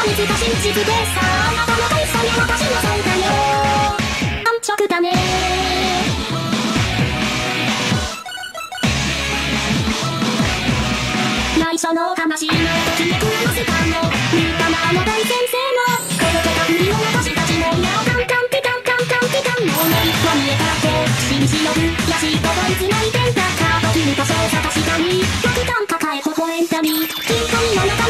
難しい地図でさあなたの会社に私の参加よ安直だね内緒の話の時に来ますかも見たまの大先生もこの手紙を私たちもいやカンカンピカンカンカンピカンもう目は見えたって紳士の具やしとどいつないてんだかときにこそ探したり極端抱え微笑んだり金庫にの中